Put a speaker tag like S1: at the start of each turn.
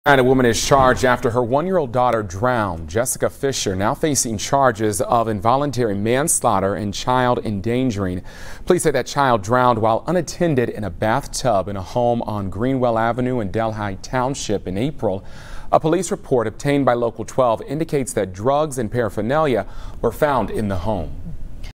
S1: And a woman is charged after her one-year-old daughter drowned. Jessica Fisher now facing charges of involuntary manslaughter and child endangering. Police say that child drowned while unattended in a bathtub in a home on Greenwell Avenue in Delhi Township in April. A police report obtained by Local 12 indicates that drugs and paraphernalia were found in the home.